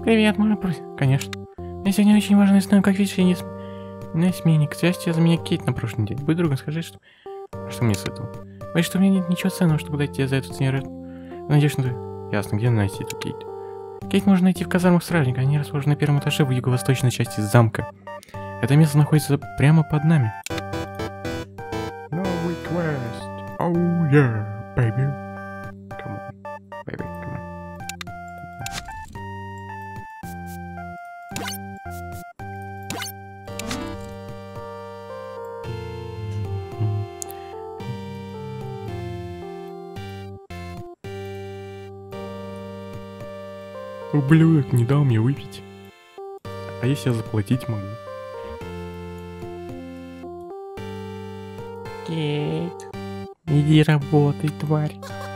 Привет, можно просить? Конечно. Мне сегодня очень важно, я знаю, как видишь, я не сменник. К счастью, за меня Кейт на прошлой неделе. Будь другом, скажи, что мне с этого? Боюсь, что у меня нет ничего ценного, чтобы дать тебе за эту цену. Надеюсь, что ты... Ясно, где найти эту Кейт? Кейт можно найти в казармах стражника. Они расположены на первом этаже в юго-восточной части замка. Это место находится прямо под нами. No request. Oh yeah, baby. Come on, baby, come on. Ублюдок не дал мне выпить. А если я заплатить могу? Кейт, иди работай, тварь.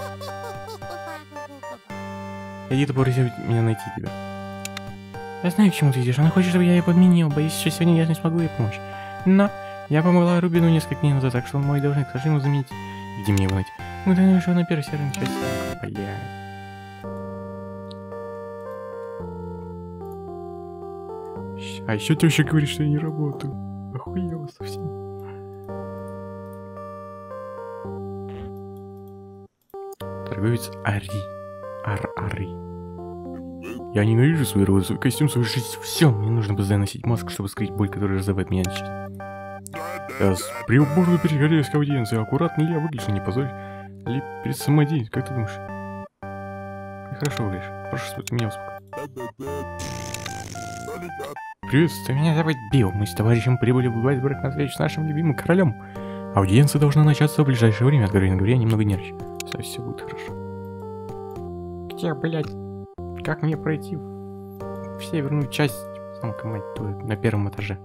Иди, ты попроси меня найти тебя. Я знаю, к чему ты идешь. Она хочет, чтобы я ее подменил. Боюсь, что сегодня я не смогу ей помочь. Но я помогла Рубину несколько дней назад, так что он мой должник. Скажи ему заменить. Где мне его найти? Мы думаем, что на первой серой части. Блядь. А еще теща говорит, что я не работаю. Охуела совсем. Торговец Ари. Ари. Я ненавижу свою работу, свой костюм, свою жизнь. Все, мне нужно постоянно носить маску, чтобы скрыть боль, которая разрывает меня на части. Я приборно перегорелась к аудиенции. Аккуратно ли я выгляжу, не позорь ли перед самодеятельностью, как ты думаешь? Ты хорошо выглядишь. Прошу, чтобы ты меня успокоил. Приветствую. Меня зовут Билл. Мы с товарищем прибыли в Вайсберг на встречу с нашим любимым королем. Аудиенция должна начаться в ближайшее время. Откровенно говоря, я немного нервничаю. Все будет хорошо. Где, блядь? Как мне пройти в северную часть замка, мать твою, на первом этаже?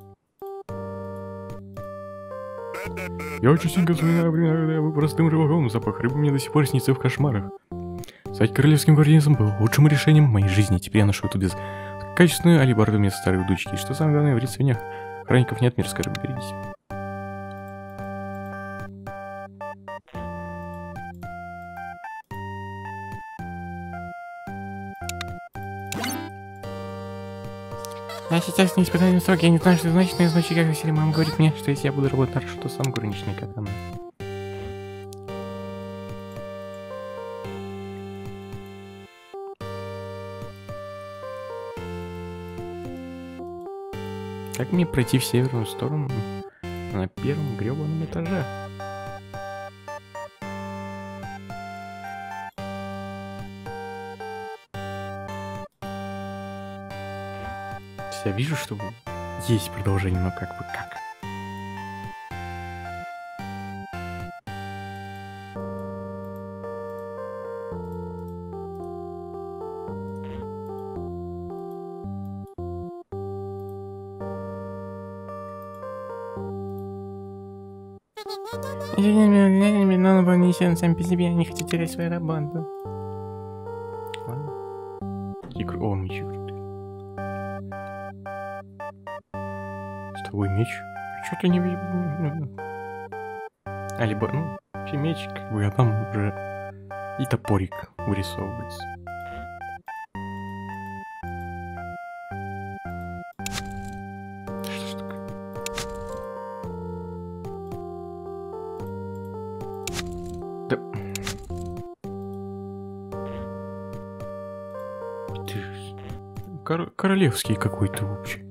Я частенько вспоминаю времена, когда я был простым рыбаком. Запах рыбы мне до сих пор снится в кошмарах. Стать королевским гвардейцем было лучшим решением в моей жизни. Теперь я ношу эту качественную алибарду вместо старой удочки. И что самое главное, в рецепнях охранников нет мирской рыбы. Берегись. Я сейчас не испытательный срок, я не знаю, что это значит, но я значит, как если мама говорит мне, что если я буду работать на то сам горничный, как она. Как мне пройти в северную сторону на первом гребаном этаже? Я вижу, что есть продолжение, но как бы как? Но вы не сами по себе, я не хочу терять свою работу. О, меч. С тобой меч? Что-то не вижу. А либо, ну, вообще меч, как бы, а там уже и топорик вырисовывается. Что ж такое? Да. Ты же Королевский какой-то вообще.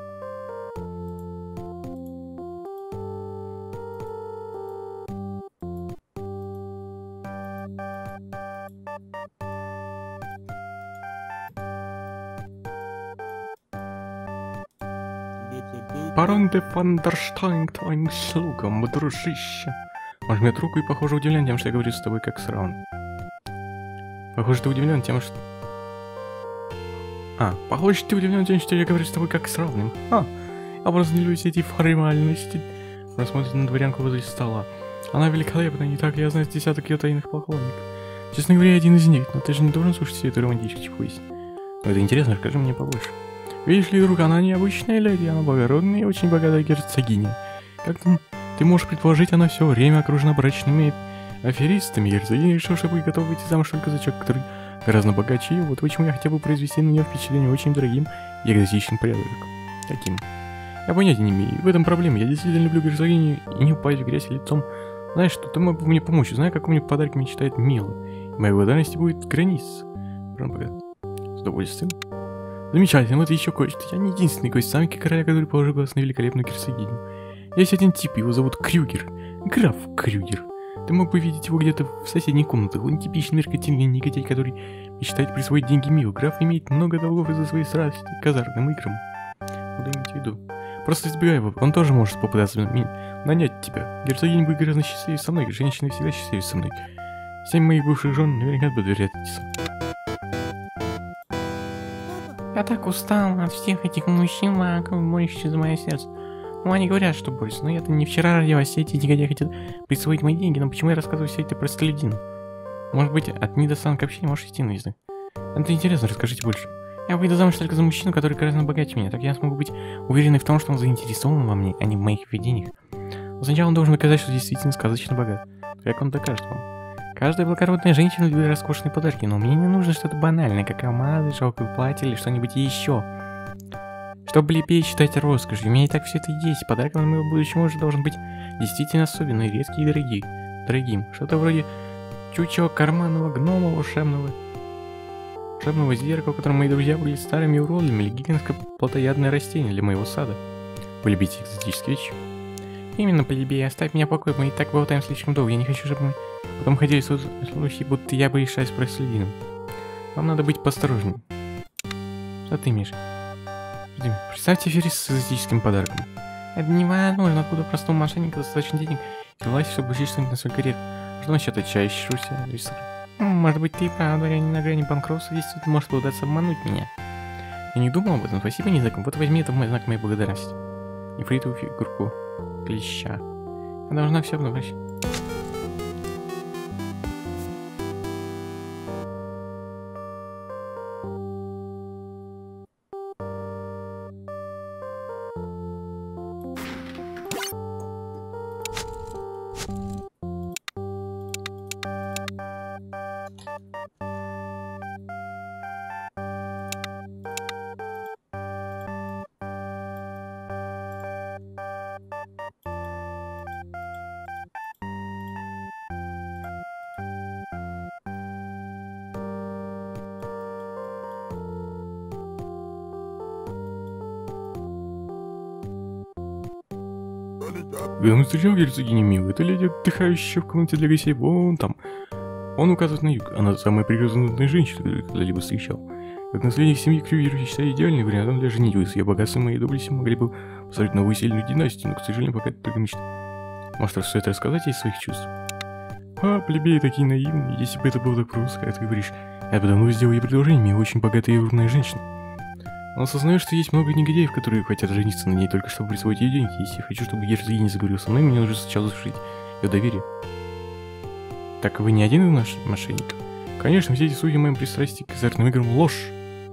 Барон де Фандерштайн, к твоим слугам, дружище. Он жмет руку и, похоже, удивлен тем, что я говорю с тобой как с равным. Похоже, ты удивлен тем, что... Похоже, ты удивлен тем, что я говорю с тобой как с равным. Я просто не люблю эти формальности. Он смотрит на дворянку возле стола. Она великолепная, не так ли? Я знаю десяток ее тайных поклонников. Честно говоря, я один из них, но ты же не должен слушать всю эту романтическую чепуху. Но это интересно, расскажи мне побольше. Видишь ли, друг, она необычная леди, она благородная и очень богатая герцогиня. Как ты можешь предположить, она все время окружена брачными аферистами. Герцогиня решила, что будет готова выйти замуж только за человека, который гораздо богаче ее, вот почему я хотел бы произвести на нее впечатление очень дорогим и экзотичным порядком. Каким? Я понятия не имею, в этом проблема, я действительно люблю герцогиню и не упасть в грязь лицом. Знаешь что, ты мог бы мне помочь, знаю, какой мне подарок мечтает Мила. И моей благодарности будет граница. С удовольствием. Замечательно, вот еще кое-что. Я не единственный гость замки короля, который положил глаз на великолепную герцогиню. Есть один тип, его зовут Крюгер. Граф Крюгер. Ты мог бы видеть его где-то в соседней комнате. Он типичный меркантильный негодяй, который мечтает присвоить деньги Милу. Граф имеет много долгов из-за своей страсти к азартным играм. Буду иметь в виду. Просто избегай его, он тоже может попытаться нанять тебя. Герцогиня будет гораздо счастливее со мной, женщины всегда счастливее со мной. 7 моих бывших жен наверняка будут рядиться. Я так устал от всех этих мужчин, моющих за мое сердце. Ну, они говорят, что бойся, но я-то не вчера родилась, все эти негодяи хотят присвоить мои деньги, но почему я рассказываю все это простолюдину? Может быть, от недостатка общения можешь идти на язык? Это интересно, расскажите больше. Я выйду замуж только за мужчину, который гораздо богаче меня, так я смогу быть уверенной в том, что он заинтересован во мне, а не в моих видениях. Но сначала он должен доказать, что действительно сказочно богат. Как он докажет вам? Каждая благородная женщина любит роскошные подарки, но мне не нужно что-то банальное, как алмазы, шелковое платье или что-нибудь еще. Чтобы плебей считать роскошью, у меня и так все это есть. Подарком на моего будущего мужа должен быть действительно особенный, редкий и дорогим. Что-то вроде чучела карманного гнома, волшебного зеркала, в котором мои друзья были старыми уродами, или гигантское плотоядное растение для моего сада. Вы любите экзотические вещи? Именно, плебей, оставь меня в покое, мы и так болтаем слишком долго, я не хочу, чтобы мы потом ходили слухи, будто я бы решаюсь простолюдином. Вам надо быть поосторожнее. Что ты, Миша? Представьте Феррис с экзотическим подарком. Это невозможно, откуда простому мошеннику достаточно денег и власти, чтобы учить что-нибудь настолько редко. Что насчет отчаявшегося рисора? Может быть, ты и правда, я не на грани банкротства, действительно может удаться обмануть меня. Я не думал об этом, спасибо, Низаком. Вот возьми это в мой знак моей благодарности. Нефритовую фигурку клеща. Я должна все обнаружить. Когда мы встречаем герцогиню Милу, это леди, отдыхающая в комнате для гостей, вон там. Он указывает на юг, она самая прекрасная женщина, которую я когда-либо встречал. Как наследник семьи Крюгер, я считаю идеальный вариант для женитьбы. С ее богатством и доблестью могли бы построить новую сильную династию, но, к сожалению, пока это только мечта. Может, стоит рассказать ей своих чувств? А, плебеи такие наивные, если бы это было так просто, как ты говоришь. Я бы давно сделал ей предложение, Мила очень богатая и умная женщина. Он осознает, что есть много негодяев, которые хотят жениться на ней только чтобы присвоить ей деньги. Если я хочу, чтобы герцогиня заговорила со мной, мне нужно сначала заслужить ее доверие. Так вы не один из наших мошенников? Конечно, все эти слухи о моем пристрастии к азартным играм — ложь.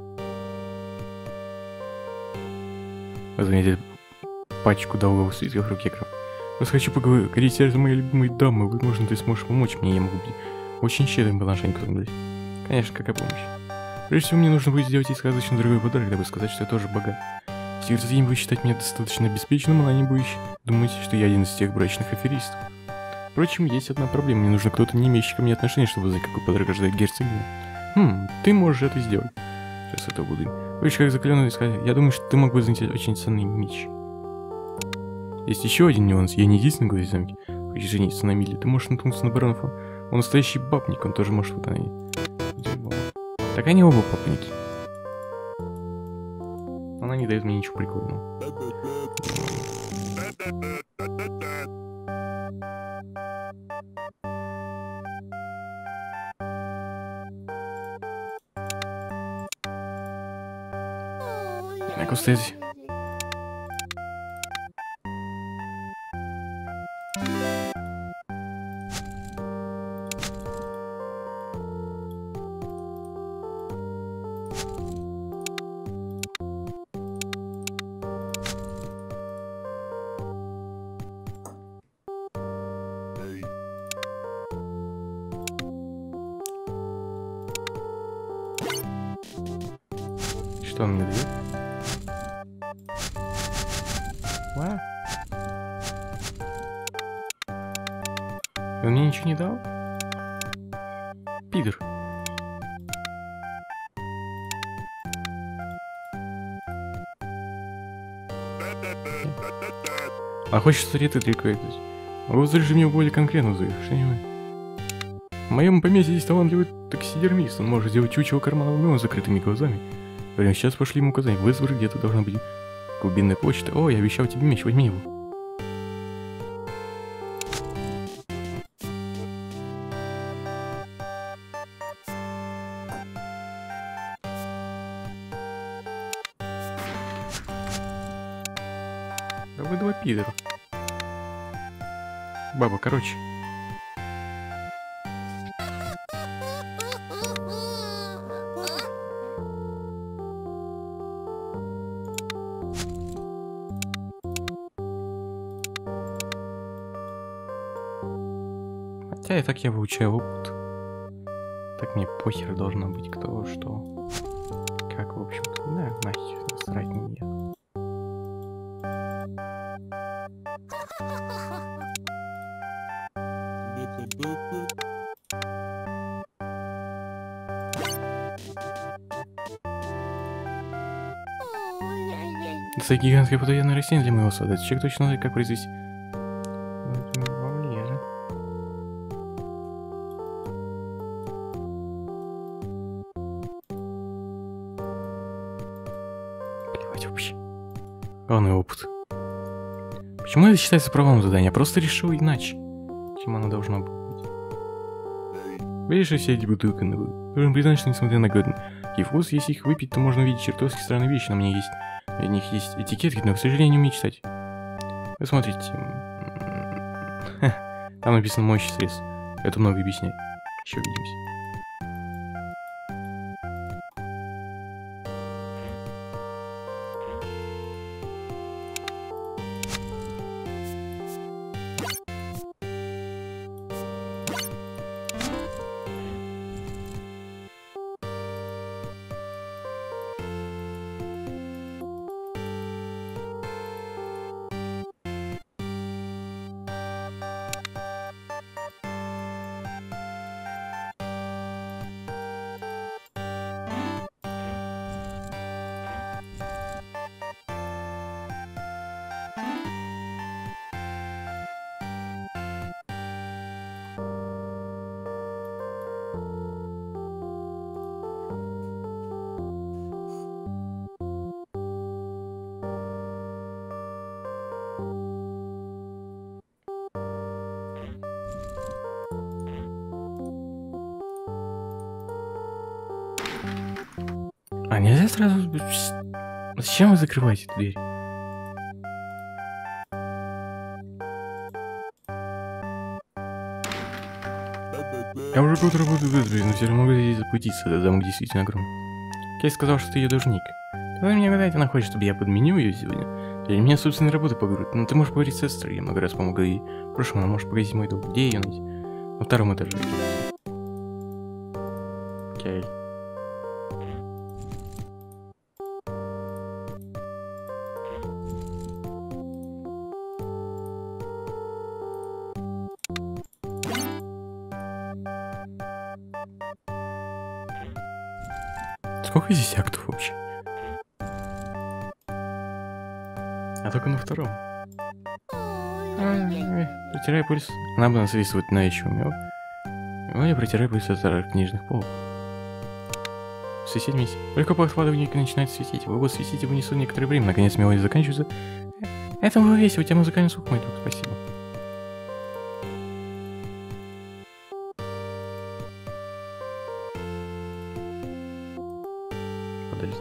Вы заметили пачку долговых свитков в руке графа. Просто хочу поговорить с моей любимой дамой. Возможно, ты сможешь помочь мне, я могу быть очень щедрым по отношению к вам. Конечно, какая помощь. Прежде всего, мне нужно будет сделать ей сказочно дорогой подарок, дабы сказать, что я тоже богат. Если герцогиня будет считать меня достаточно обеспеченным, она не будет думать, что я один из тех брачных аферистов. Впрочем, есть одна проблема. Мне нужно кто-то, не имеющий ко мне отношения, чтобы узнать, какой подарок ожидает герцогиня. Ты можешь это сделать. Сейчас это буду. Видишь, как закаленный сказать. Я думаю, что ты мог бы занять очень ценный меч. Есть еще один нюанс. Я не единственный гость в замке. Хочешь жениться на Миле, ты можешь наткнуться на барона фон. Он настоящий бабник, он тоже может выполнять. Так они оба бабники. Она не дает мне ничего прикольного. Так, устать. Что он мне дает? Ва? Он мне ничего не дал? Пидор. А хочешь советы трекать? Вы разрешите мне более конкретно завершение. В моем поместье есть талантливый таксидермист. Он может сделать чучело карманного мела с закрытыми глазами. Прямо сейчас пошли ему указания. В Эсборе где-то должна быть глубинная почта. О, я обещал тебе меч, возьми его. Да вы два пидора. Баба, короче. Хотя и так я выучаю опыт. Так мне похер должно быть кто что. Как, в общем-то. Да, нахер, насрать на меня. Это гигантское потаенное растение для моего сада. Человек точно знает, как произвести. Плевать вообще. Главный опыт. Почему это считается провалом задания? Я просто решил иначе. Чем оно должно быть. Видишь, все эти бутылки на воду. Должен признать, что несмотря на какие вкус, если их выпить, то можно увидеть чертовски странные вещи. На мне есть... У них есть этикетки, но, к сожалению, не умею читать. Вы смотрите. Там написано «Мощь средств». Это много объясняет. Еще увидимся. А нельзя сразу... Зачем вы закрываете дверь? Я уже год работаю в Эсборе, но все равно могу здесь запутиться. Этот замок действительно огромный. Кейс сказал, что ты ее должник. Давай мне гадать, она хочет, чтобы я подменил ее сегодня. Или меня собственной работы погрузит. Но ты можешь поговорить с Эстерой, я много раз помог ей. В прошлом она может погасить мой долг. Где ее найти? На втором этаже. Окей. Сколько здесь актов вообще? А только на втором. Протирай пульс. Она бы насвистывать на еще умел. Ну, я протираю пульс от старых книжных полок. Сосед месяц. Только по откладыванию начинает светить. Вы будете светить и вынесу некоторое время. Наконец мелодия заканчивается. Это было весело. У тебя музыкальный слух, мой друг. Спасибо. Подожди.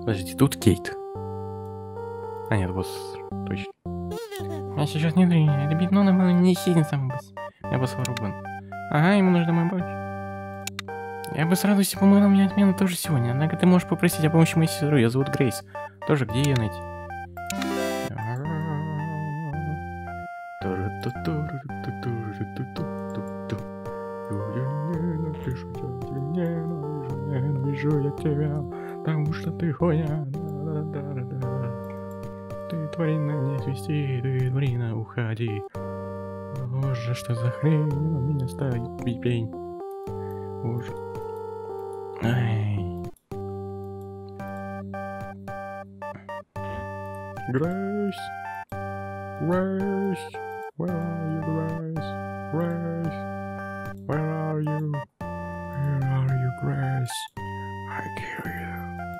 Подожди, тут Кейт. А нет, босс, точно. Я сейчас не дрянь, это бедно на мою не сильно сам босс. Я босс Рубен. Ага, ему нужна моя помощь. Я бы с радостью помогла мне отмену тоже сегодня, однако ты можешь попросить о помощи моей сестры, ее зовут Грейс. Тоже, где ее найти? Ненавижу я тебя, потому что ты хуйня. Ты тварина, не свисти, ты тварина, уходи. Боже, что за хрень, у меня стоит пипень. Боже. Ай. Грейс. Грейс. Where are you, Grace? Grace, where are you? Where are you, Grace? I kill you.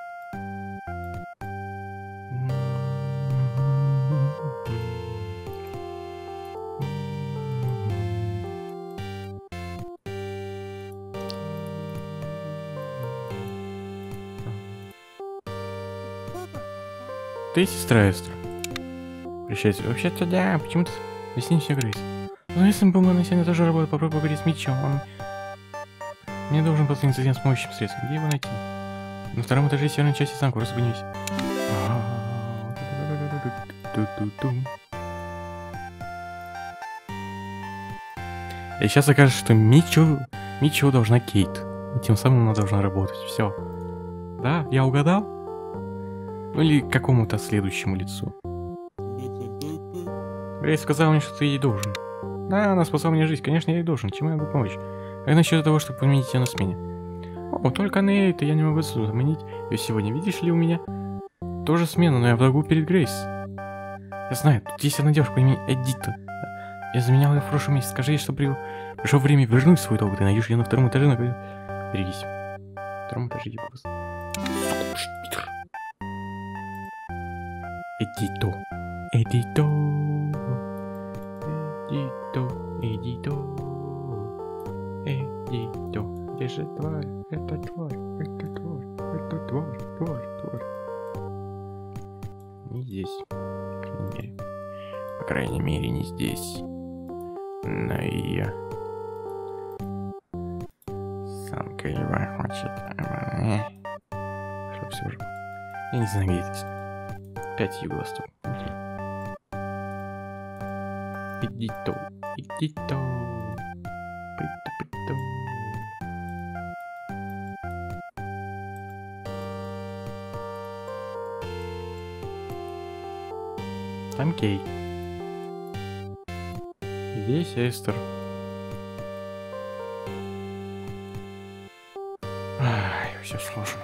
Ты сестра Эстер? Прощайся. Вообще-то да, почему-то... Объясни все, Грейс. Ну, если бы мы сегодня тоже работали, попробуй поговорить с Митчем. Он мне должен после инцидент с моющим средством. Где его найти? На втором этаже северной части замка, разбудись. И сейчас окажется, что Митчу должна Кейт. И тем самым она должна работать. Все. Да, я угадал? Или к какому-то следующему лицу. Грейс сказала мне, что ты ей должен. Да, она спасла мне жизнь, конечно, я ей должен. Чем я могу помочь? Как насчет того, чтобы поменять ее на смене? О, только на это я не могу заменить ее сегодня. Видишь ли, у меня тоже смена, но я в долгу перед Грейс. Я знаю, тут есть одна девушка по имени Эдита. Я заменял ее в прошлом месяце. Скажи ей, что пришло время вернуть свой долг. Ты найдешь ее на втором этаже. Берегись. На втором этаже иди просто. Эдито. Эдито. Эдито. Где же тварь? Это тварь. Это тварь. Это тварь. Не здесь. По крайней мере, не здесь. Но ее самка его хочет. Чтоб все же. Я не знаю, где это. 5 юго-восток. Эдито. Там Кейт. Здесь Эстер. Ай, все сложно.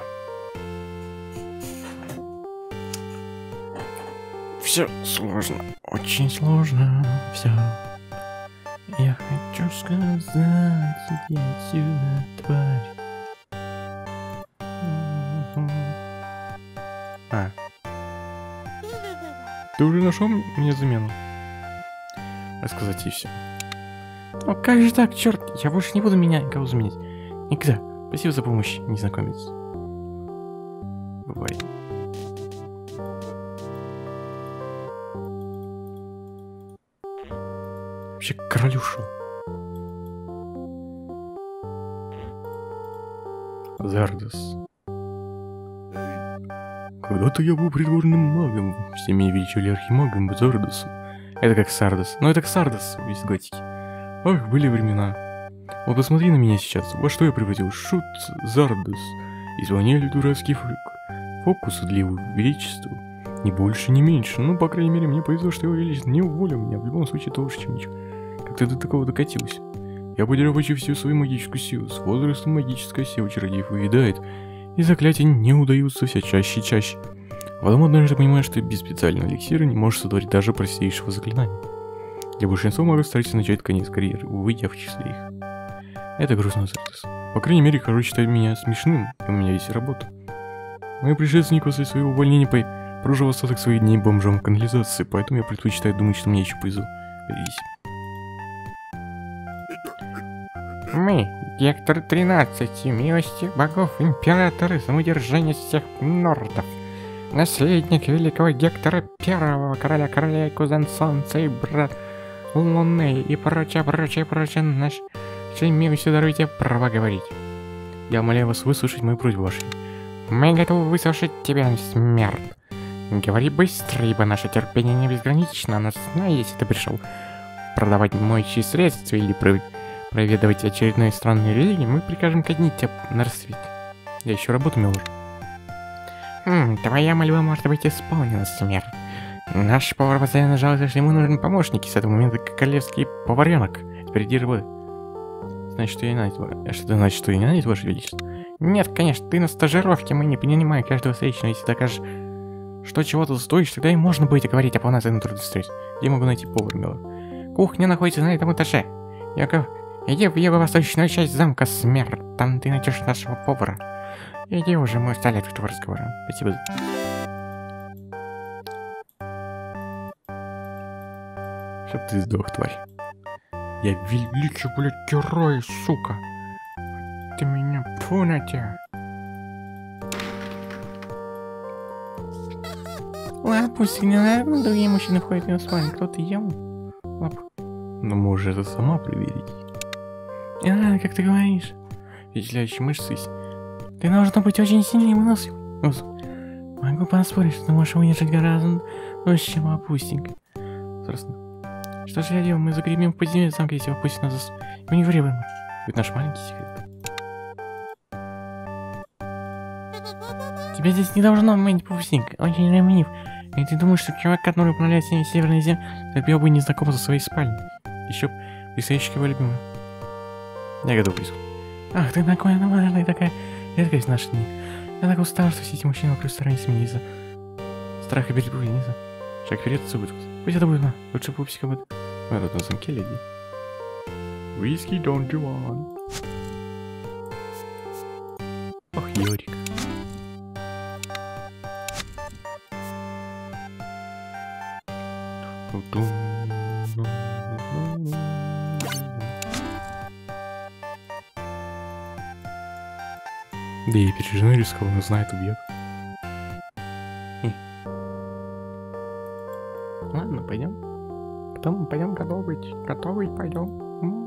Все сложно. Очень сложно. Все. Я хочу сказать, иди отсюда, тварь. Ты уже нашел мне замену? Рассказать ей все. Ну как же так, черт, я больше не буду никого заменять. Никогда. Спасибо за помощь, незнакомец. Бывает. Вообще к королю шел. Зардос. Когда-то я был придворным магом. Все меня величали архимагом Зардосом. Это как Сардос. Но это как Сардос из готики. Ах, были времена. Вот посмотри на меня сейчас. Во что я превратил? Шут Зардос. Исполняли дурацкие фокусы для его величества. Ни больше, ни меньше. Ну, по крайней мере, мне повезло, что его величество не уволил меня. В любом случае, это лучше, чем ничего. Как ты до такого докатился? Я потерял почти всю свою магическую силу. С возрастом магическая сила чародеев увядает. И заклятия не удаются все чаще и чаще. А потом однажды понимаешь, что ты без специального эликсира не можешь сотворить даже простейшего заклинания. Для большинства магов стараются начать конец карьеры, увы, я в числе их. Это грустно, Зардос. По крайней мере, король считает меня смешным, и у меня есть работа. Мой предшественник после своего увольнения прожил остаток своих дней бомжом в канализации, поэтому я предпочитаю думать, что мне еще повезло. Берегись. Мы, Гектор 13, милости богов, императоры, самодержание всех нордов. Наследник великого Гектора Первого, короля и кузен Солнца и брат Луны и прочее, наш имею все здоровье тебе право говорить. Я умоляю вас выслушать мою просьбу вашей. Мы готовы выслушать тебя, смерть. Говори быстро, ибо наше терпение не безгранично, но знай, если ты пришел продавать моющие средства или проведывать очередной странной религии, мы прикажем казнить тебя на рассвете. Я еще работаю, милорд. Твоя мольба может быть исполнена, смерть. Наш повар постоянно жалуется, что ему нужен помощник, и с этого момента королевский поваренок. Впереди работы. Значит, что я ненавидь, что это значит, что я ненавидь, ваше величество? Нет, конечно, ты на стажировке, мы не понимаем каждого встречного. Если докажешь, что чего-то стоишь, тогда и можно будет говорить о полноценном трудоустройстве. Где могу найти повара, милорд? Кухня находится на этом этаже. Яков, иди в юго-восточную часть замка, смерть. Там ты найдешь нашего повара. Иди уже, мы устали от этого разговора. Спасибо. Чтоб ты сдох, тварь. Я великий, блядь, герой, сука. Ты меня, фу на тебя. Лапусик, не надо, другие мужчины входят в его спальню. Кто ты ел? Лап. Ну, можешь это сама проверить. Не надо, как ты говоришь. Впечатляющие мышцы. Ты должна быть очень сильной и выносливой. Могу поспорить, что ты можешь выдержать гораздо дольше, чем лапусик. Собственно. Что же я делаю? Мы загремим в подземелье замка, если опустить нас за... Мы не врем. Это наш маленький секрет. Тебя здесь не должно быть, пупсик. Очень ревнив. И ты думаешь, что человек, который управляет всеми северной землей, терпел бы не знаком со своей спальней. Еще предстоящий его любимый. Я готов риску. Ах, ты такой, ты такая редкость в наши дни. Я так устал, что все эти мужчины вокруг стараются меня из-за страха перед бурей, не за шаг вперед, все будет. Пусть это будет, лучше пупсика будет. В этот на замке, леди. Виски Дон Жуан. Ох, Йорик. Да и перед женой рискованно, знает, убьет. Ладно, пойдем. Потом пойдем готовить. Готовить пойдем.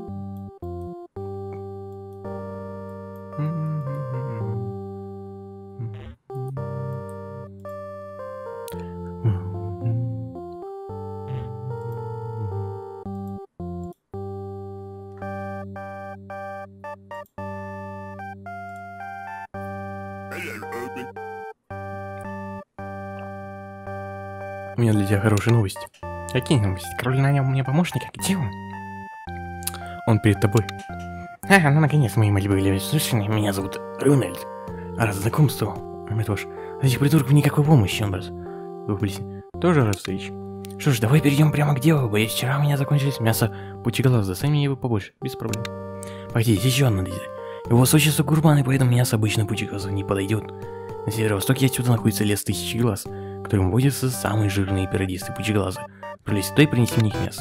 У меня для тебя хорошие новости. Какие новости? Король нанял мне помощника. Где он? Он перед тобой. Ага, ну наконец мои мольбы были услышаны. Меня зовут Рональд. А раз знакомство, Мэтвош, этих придурков никакой помощи, он раз. Вы были тоже рад встрече. Что ж, давай перейдем прямо к делу. Боюсь, вчера у меня закончилось мясо пучеглаза. Сами его побольше, без проблем. Пойди, еще одна дитя. Его высочество гурман, и поэтому мясо обычно пучеглазу не подойдет. На северо-востоке отсюда находится лес тысячи глаз, в котором водятся самые жирные пирадисты пучеглазы. Прилезь туда и принеси мне их мясо.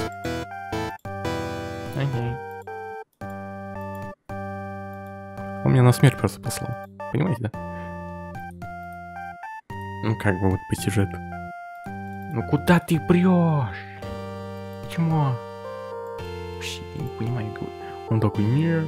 Окей. Он меня на смерть просто послал. Понимаете, да? Ну как бы вот по сюжету. Ну куда ты прешь? Почему? Вообще, я не понимаю. Он такой, нет.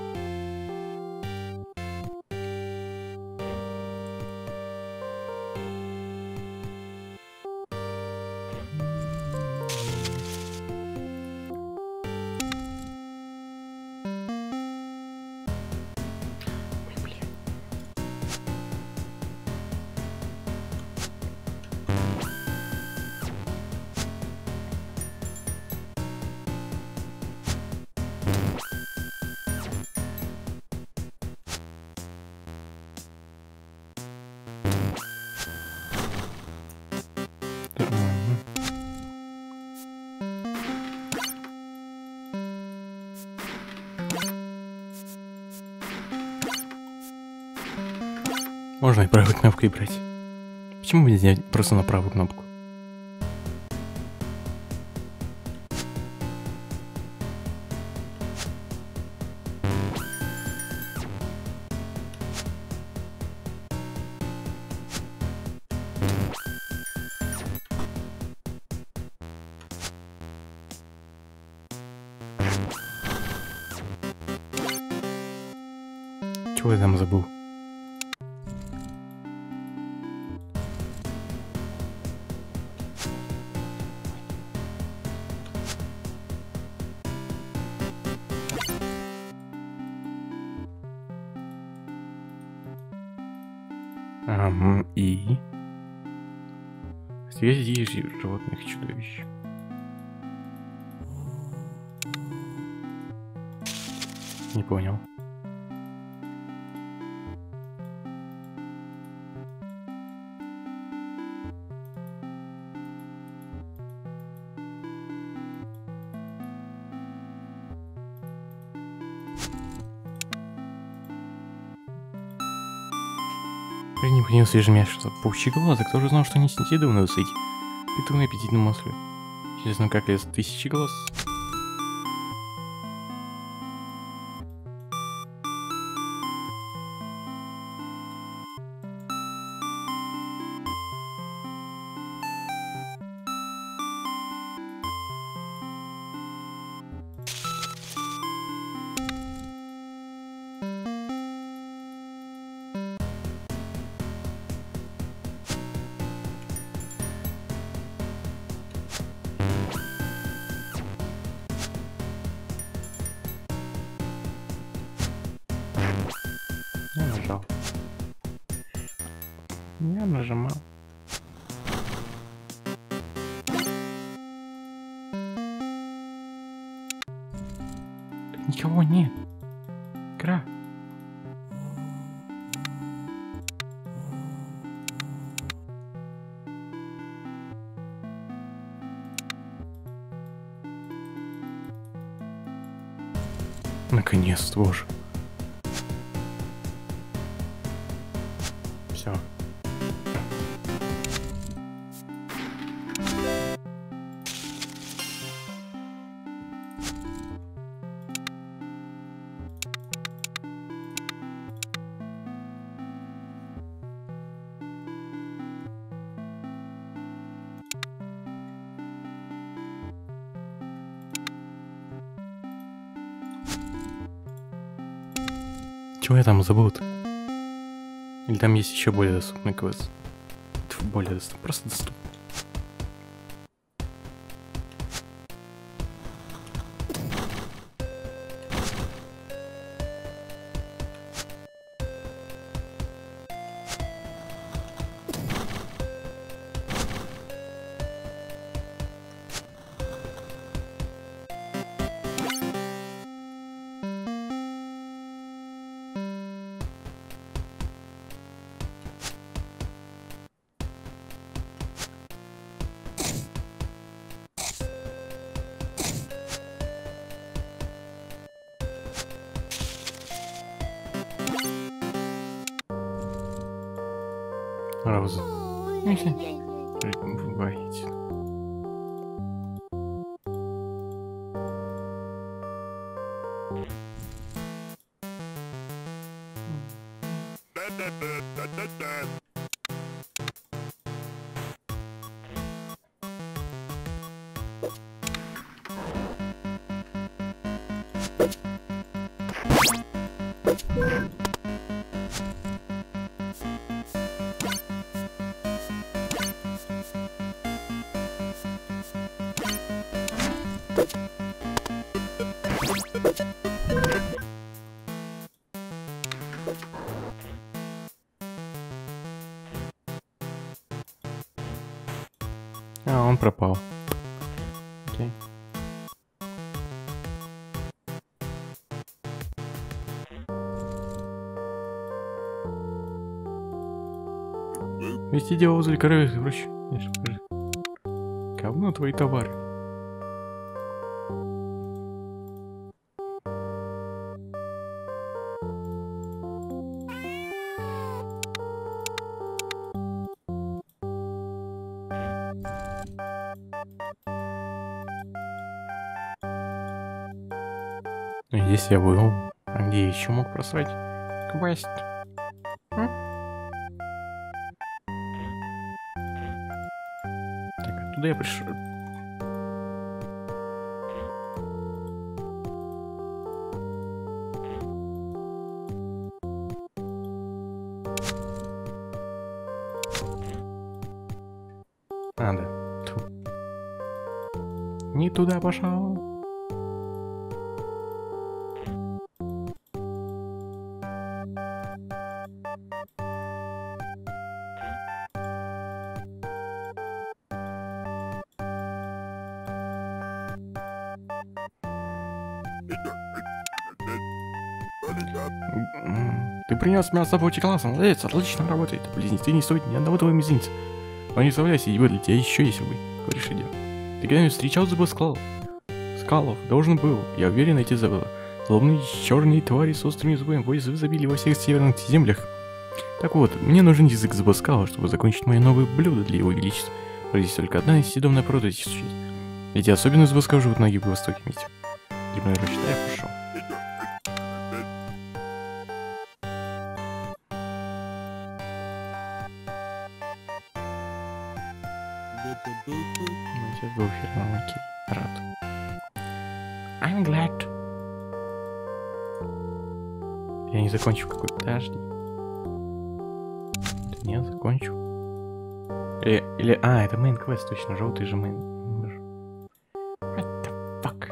Можно и правой кнопкой брать. Почему бы не сделать просто на правую кнопку? Чего я там забыл? И? Связи животных и чудовищ. Не понял. Я не понял свежий мяч, что паучьи глаза. Кто же знал, что они снетидованы высыть? Питун аппетитным масле. Интересно, как из 1000 глаз? Я нажал. Я нажимал. Тут никого нет. Игра. Наконец-то, боже. Все. Чего я там забыл-то? Или там есть еще более доступный квест? Более доступный, просто доступный. Роза. Бываете. А, он пропал. Окей. Вести дело возле коровы, короче. Говно твои товары. Здесь я был. А где я еще мог просрать? Квест. Так, оттуда я пришел. А, да. Тьфу. Не туда пошел. Ты принес мясо по класса, молодец, отлично работает. Близнецы не стоят ни одного твоего мизинца. Но не оставляйся, ибо для тебя еще есть рубль. Говоришь, идем. Ты когда-нибудь встречал зубоскалов? Скалов, должен был. Я уверен, эти забыла. Злобные черные твари с острыми зубами водятся в изобилии во всех северных землях. Так вот, мне нужен язык зубоскала, чтобы закончить мое новое блюдо для его величества. Здесь только одна съедобная порода здесь существует. Эти особенные зубоскалы живут на юго-востоке вместе. Грибной роща, да, я пошел. Отец был фермером, окей, рад. I'm glad. Я не закончу какой, подожди. Не закончу. Или, это main quest, точно, желтый же main. What the fuck?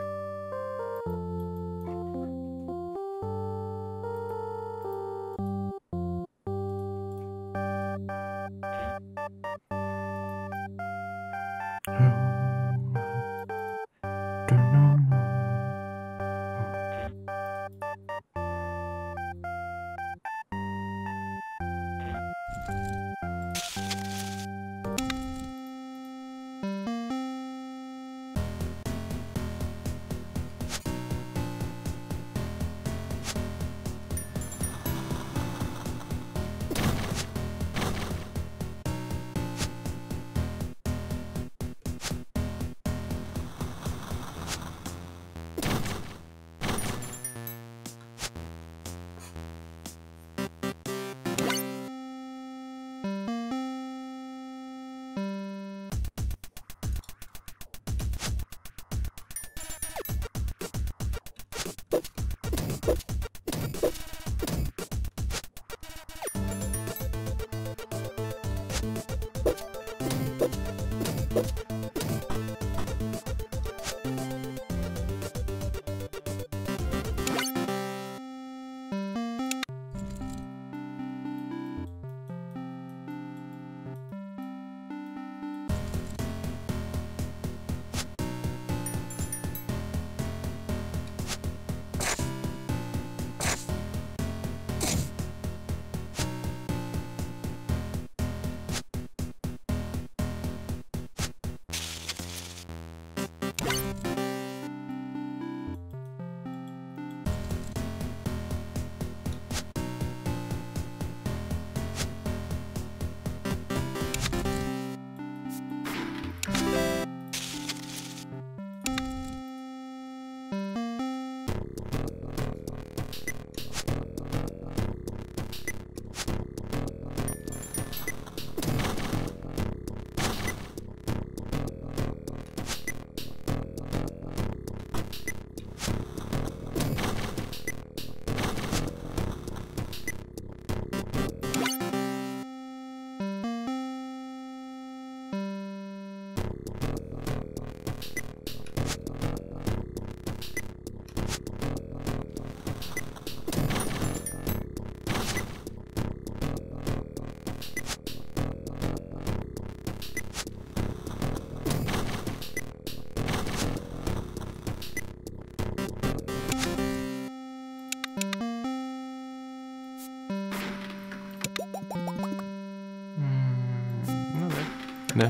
Да.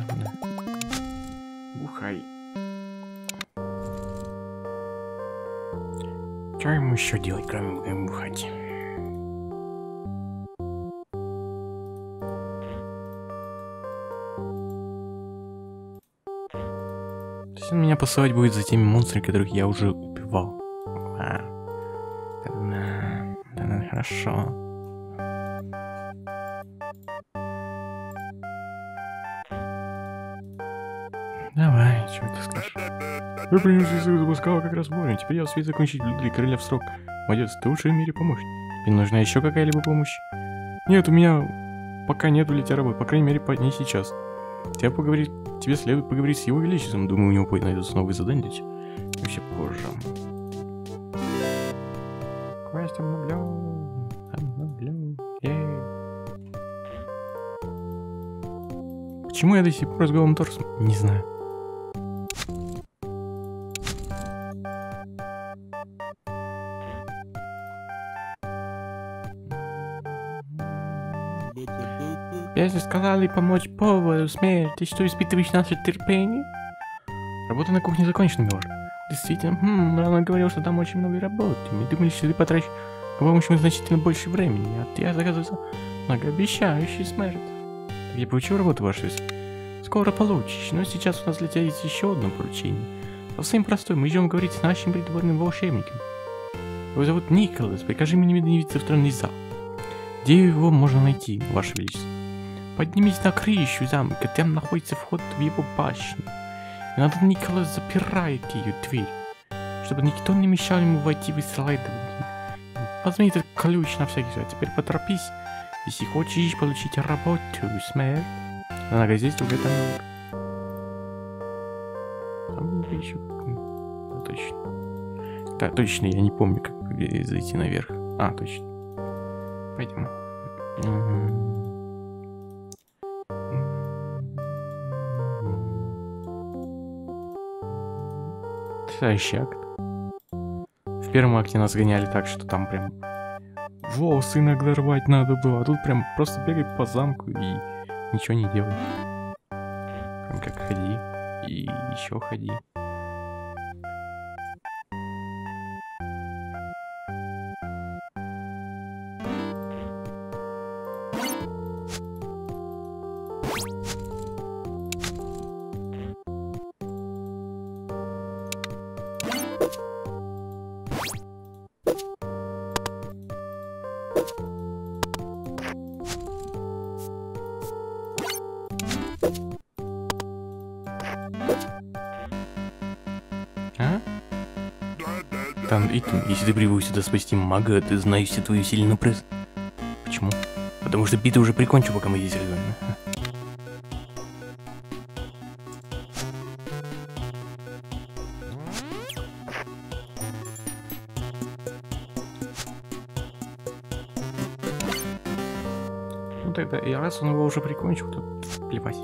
Бухай. Что ему еще делать, кроме бухать? То есть он меня посылать будет за теми монстрами, которых я уже убивал. Да, хорошо. Давай, что ты скажешь? Я принес язык запускал как раз вовремя. Теперь я успею закончить блюдо для короля в срок. Молодец, ты лучший в мире помощник. Тебе нужна еще какая-либо помощь? Нет, у меня пока нету для тебя работы. По крайней мере, не сейчас. Тебе следует поговорить с его величеством. Думаю, у него найдутся новые задания. Вообще позже. Квест обновлен. Почему я до сих пор с голым торсом? Не знаю. Если сказали помочь повару смерти, ты что, испытываешь наше терпение? Работа на кухне закончена, милорд. Действительно, Рано говорил, что там очень много работы. Мы думали, что ты потратишь по помощи значительно больше времени, а ты оказывается многообещающий смерть. Так я получил работу, ваша честь? Скоро получишь, но сейчас у нас для тебя есть еще одно поручение. Совсем простое, мы идем говорить с нашим придворным волшебником. Его зовут Николас, прикажи мне немедленно явиться в тронный зал. Где его можно найти, ваше величество? Поднимись на крышу замка, там находится вход в его башню. И надо Николас запирает ее дверь, чтобы никто не мешал ему войти в исследование. Возьми этот ключ на всякий случай, теперь поторопись, если хочешь получить работу, смерть. Она здесь, другая там. Там еще. Да, точно. Да, точно, я не помню, как зайти наверх. А, точно. Пойдем. Следующий акт. В первом акте нас гоняли так, что там прям волосы иногда рвать надо было, а тут прям просто бегай по замку и ничего не делай. Прям как ходи и еще ходи. Итан, если ты прибыл сюда спасти мага, ты знаешь все твою сильную пресс. Почему? Потому что битву уже прикончу, пока мы здесь реально. Ну тогда, и раз он его уже прикончил, то плевать.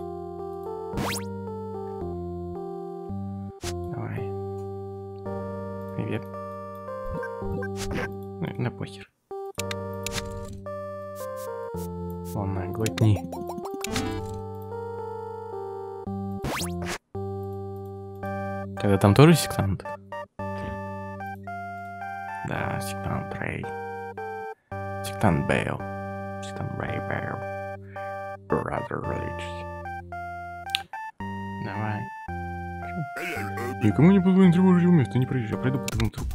Давай. Привет. На похер. Ладно, глотни. Тогда там тоже сектант? Да, сектант Рэй. Сектант Бейл. Сектант Рэй Бейл. Brother Religious. Давай. Никому не позволено тревожить его место, не проезжай, я пройду по твоему трупу.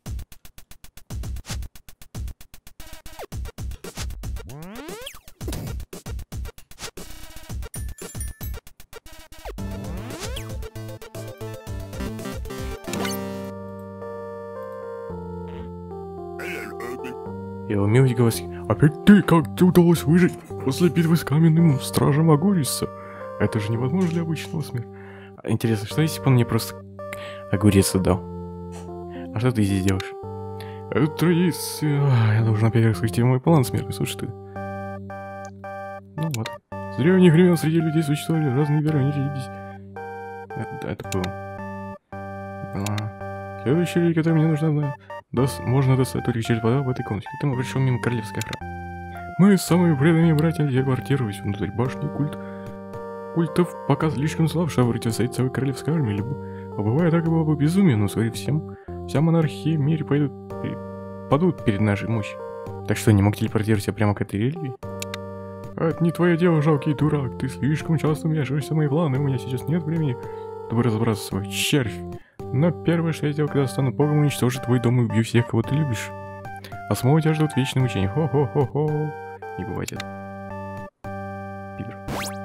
Я умею говорить. Опять ты, как тебе удалось выжить после битвы с каменным стражем Агуриса? Это же невозможно для обычного смерти. Интересно, что если бы он мне просто огурец отдал? А что ты здесь делаешь? Это традиция. Я должен опять рассказать тебе мой план смерти, слушай ты. Ну вот. С древних времен среди людей существовали разные верования. Это было. Следующая религия, которая мне нужна, знаю. Можно достать только через вода в этой комнате. Ты мы пришел мимо королевской охраны. Мы с самыми преданными братьями квартируемся внутри башни культов пока слишком слаб, чтобы противостоять целой королевской армии. А бывает, так и было бы безумие, но смотри, вся монархия в мире падут перед нашей мощью. Так что, не мог телепортировать себя прямо к этой религии? Это не твое дело, жалкий дурак. Ты слишком часто вмешиваешься в мои планы, у меня сейчас нет времени, чтобы разобраться с свой червь. Но первое, что я сделал, когда стану богом, уничтожу твой дом и убью всех, кого ты любишь. А самого тебя ждут вечные мучения. Хо-хо-хо-хо. Не бывает это. Пидор.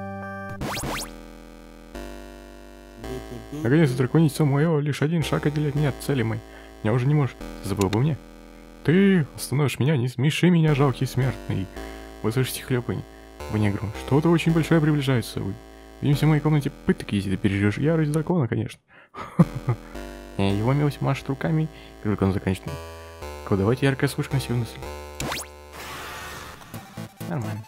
Наконец-то драконица моего, лишь один шаг отделяет меня от цели моей. Меня уже не можешь. Ты забыл бы мне. Ты остановишь меня, не смеши меня, жалкий смертный. Вы слышите хлёпанье по негру. Что-то очень большое приближается. Видимся в моей комнате пыток, если ты переживешь ярость дракона, конечно. Его милость машет руками, как только он заканчивает. Давайте яркая вспышка на силу. Нормально.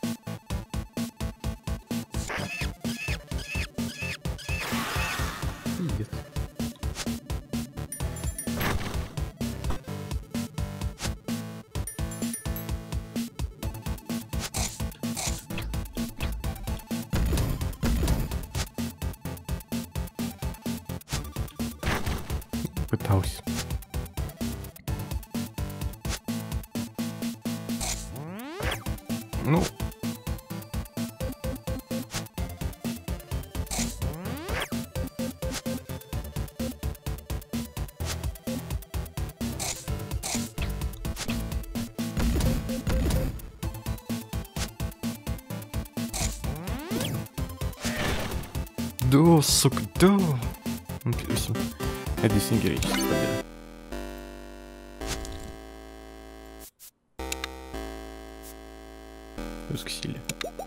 Пиздец. Пытался. Ну. Да, сука, да. Это действительно героическая победа. Раскосили.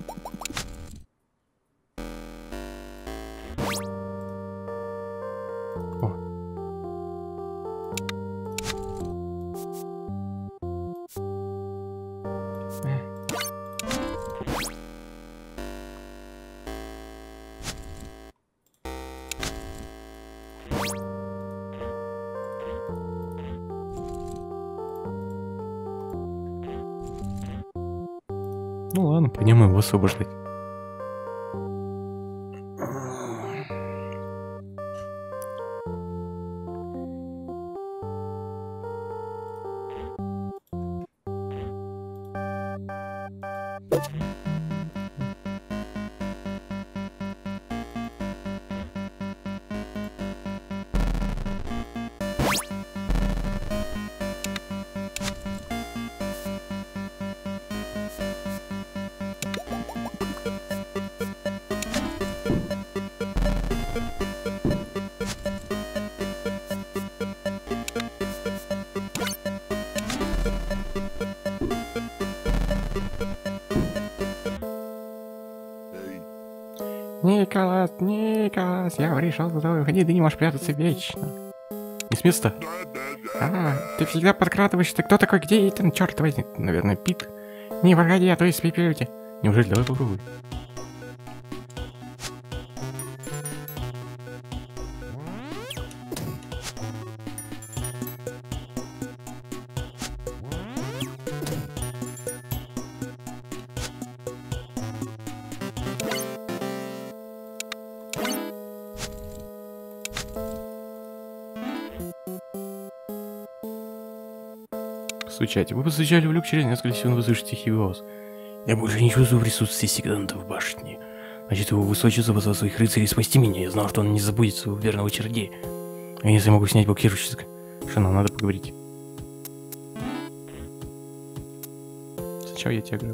Ну ладно, пойдем его освобождать. Николас, я решил за тобой уходить, ты не можешь прятаться вечно. Не с места. Ты всегда подкрадываешься, ты кто такой, где Итан, черт возьми, наверное, Пит. Не проходи, а то испепелю тебя. Неужели, давай попробуй. Постучайте. Вы постучали в люк, через несколько секунд вы слышите тихий голос. Я больше не чувствую присутствия сектанта в башне. Значит, его высочество позвал своих рыцарей спасти меня. Я знал, что он не забудет своего верного чародея. А если я могу снять блокирующий... Что нам надо поговорить? Сначала я тебя граб.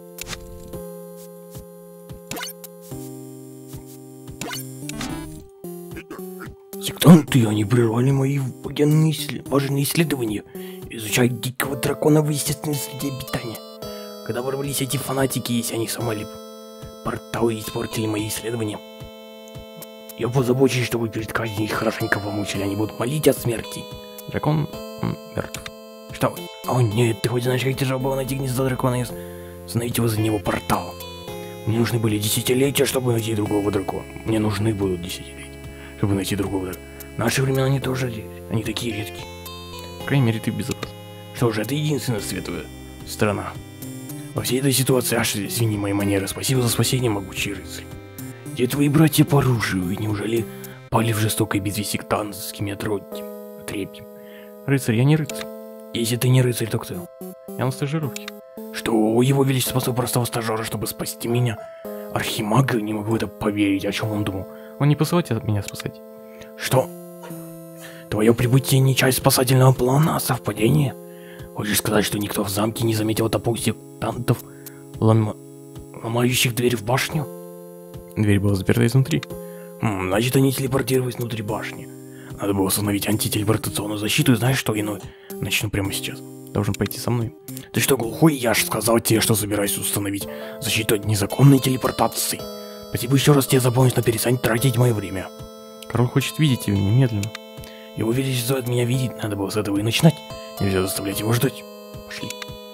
Сектанты, они прервали мои военные важные исследования. Изучать дикого дракона в естественной среде обитания. Когда ворвались эти фанатики, если они сломали порталы и испортили мои исследования, я позабочусь, чтобы перед казнью их хорошенько помучили, они будут молить о смерти. Дракон мертв. Что? О нет, ты хоть знаешь, как тяжело было найти гнездо дракона и установить возле него портал. Мне нужны были десятилетия, чтобы найти другого дракона. Мне нужны будут десятилетия, чтобы найти другого дракона. В наши времена они тоже, они такие редкие. По крайней мере, ты безопасен. Что же, это единственная светлая страна. Во всей этой ситуации, аж извини мои манеры, спасибо за спасение, могучий рыцарь. Где твои братья по оружию, неужели пали в жестокой битве с сектантскими отребьями? Рыцарь, я не рыцарь. Если ты не рыцарь, то кто? Я на стажировке. Что, у его величества простого стажера, чтобы спасти меня? Архимаг, не могу это поверить, о чем он думал. Он не посылал тебя меня спасать. Что? Твое прибытие не часть спасательного плана, а совпадение? Хочешь сказать, что никто в замке не заметил толпу сектантов, ломающих дверь в башню? Дверь была заперта изнутри. Значит, они телепортировались внутри башни. Надо было установить антителепортационную защиту, и знаешь что, иное? Начну прямо сейчас. Должен пойти со мной. Ты что, глухой? Я ж сказал тебе, что собираюсь установить защиту от незаконной телепортации. Спасибо еще раз тебе за помощь, но перестань тратить мое время. Король хочет видеть его немедленно. Его величество от меня видеть, надо было с этого и начинать. Нельзя заставлять его ждать. Пошли.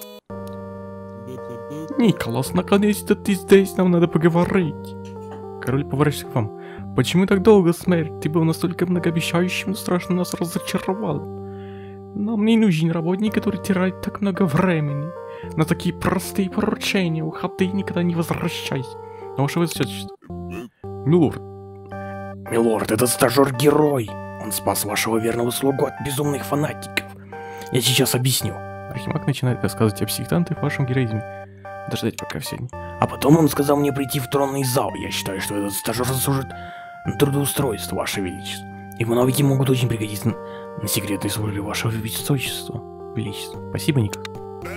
Николас, наконец-то ты здесь, нам надо поговорить. Король поворачивается к вам. Почему так долго, смерть? Ты был настолько многообещающим, но страшно нас разочаровал. Нам не нужен работник, который теряет так много времени на такие простые поручения. Уходи и никогда не возвращайся. Но ваше высочество. Милорд. Милорд, этот стажер-герой. Он спас вашего верного слугу от безумных фанатиков. Я сейчас объясню. Архимаг начинает рассказывать о психитантах в вашем героизме. Дождать пока все. А потом он сказал мне прийти в тронный зал. Я считаю, что этот стажер заслужит на трудоустройство, ваше величество. Его навыки могут очень пригодиться на секретной службе вашего высочества. Величество. Спасибо, Николас.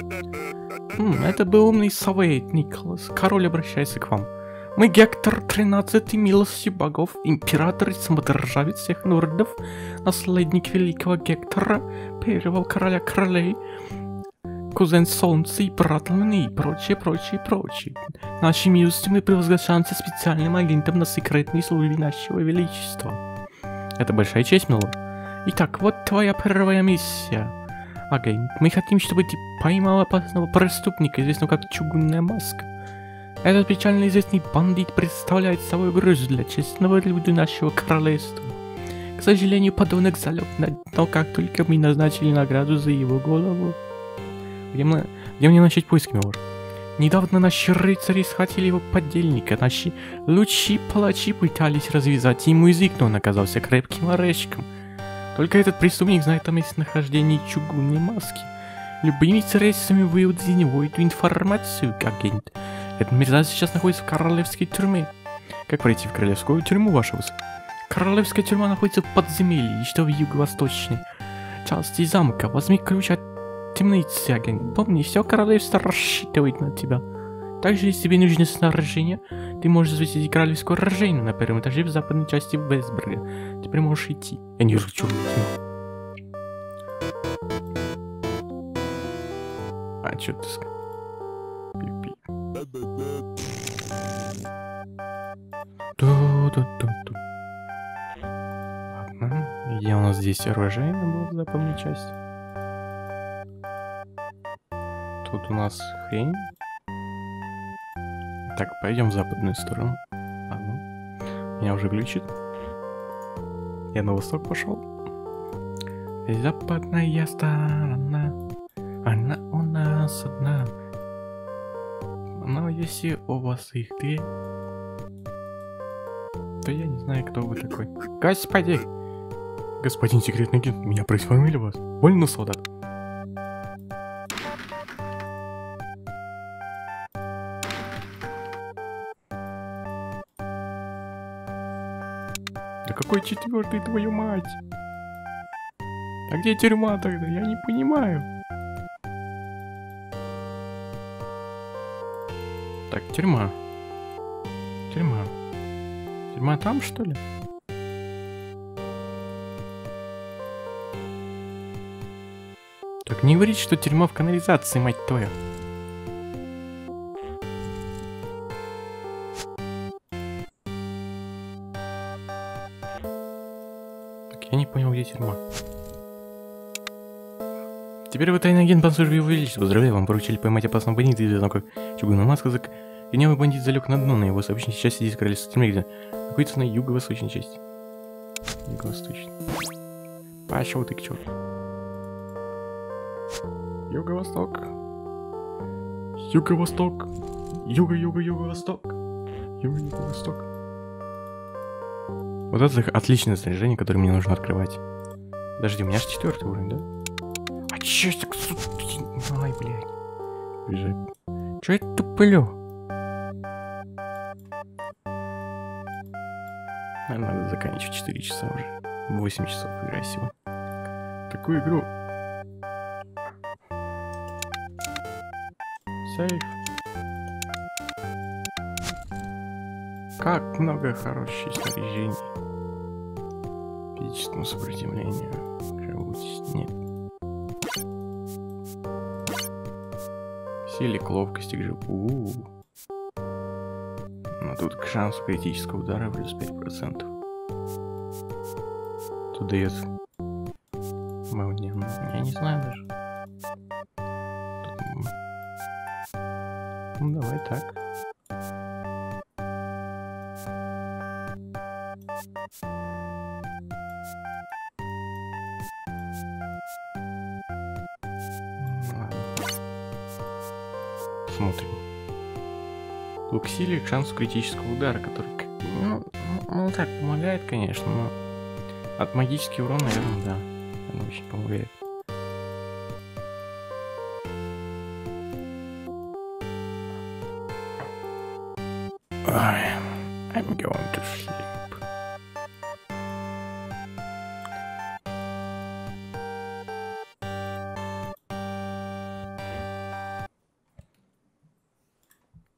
Это был умный совет, Николас. Король обращается к вам. Мы Гектор 13, милостью богов, император и самодержавец всех нордов, наследник великого Гектора, первого короля королей, кузен Солнца и брат Луны и прочее. Нашей милостью мы провозглашаемся специальным агентом на секретной службе нашего величества. Это большая честь, милорд. Итак, вот твоя первая миссия. Агент, мы хотим, чтобы ты поймал опасного преступника, известного как Чугунная Маска. Этот печально известный бандит представляет собой угрозу для честного люда нашего королевства. К сожалению, подонок залег на дно, как только мы назначили награду за его голову. Где мне начать поиски, милорд? Недавно наши рыцари схватили его подельника. Наши лучшие палачи пытались развязать ему язык, но он оказался крепким орешком. Только этот преступник знает о местонахождении Чугунной Маски. Любыми средствами выудить из него эту информацию, агент. Этот мерзавец сейчас находится в королевской тюрьме. Как пройти в королевскую тюрьму, вашего высочества? Королевская тюрьма находится в подземелье, что в юго-восточной части замка. Возьми ключ от темницы, агент. Помни, все королевство рассчитывает на тебя. Также, если тебе нужно снаряжение, ты можешь засветить королевскую оружейную на первом этаже в западной части Вестберга. Теперь можешь идти. Я не вижу, что А, что ты сказал? Пи-пи. Ту-ту-ту-ту. Ладно. Где у нас здесь оружейная была в западной части? Тут у нас хрень. Так, пойдем в западную сторону. Ладно. Меня уже глючит. Я на восток пошел. Западная сторона. Она у нас одна. Но если у вас их две, то я не знаю, кто вы такой. Господи! Господин секретный агент, меня просформили вас. Больно, солдат? Да какой четвертый, твою мать? А где тюрьма тогда? Я не понимаю. Так, тюрьма. Тюрьма. Тюрьма там, что ли? Так не говорите, что тюрьма в канализации, мать твою. Так, я не понял, где тюрьма. Теперь вы тайный агент по службе его величества. Поздравляю, вам поручили поймать опасного бандита, известного как Чугунная Маска. Гневный бандит залег на дно, на его сообщенной части здесь королевской тюрьмы, где находится на юго-восточной части. Юго-восточной. Пошел ты к черту. Юго-восток. Юго-восток. Юго-юго-юго-восток. Юго-юго-восток. Вот это отличное снаряжение, которое мне нужно открывать. Подожди, у меня же 4-й уровень, да? А чё так, ай, блядь. Бежать. Чё я туплю? Надо заканчивать 4 часа уже. 8 часов играю сегодня. Такую игру. Сейф. Как много хороших снаряжений. Физическому сопротивлению. Живучесть нет. Силе к ловкости к живу. Но тут к шансу критического удара плюс 5%. Тут дает... Я не знаю даже. Ну, давай так. Ладно. Смотрим. Усилие к шансу критического удара, который, ну так, помогает, конечно, но от магический урон, наверное, да. Он очень помогает. I'm going to sleep.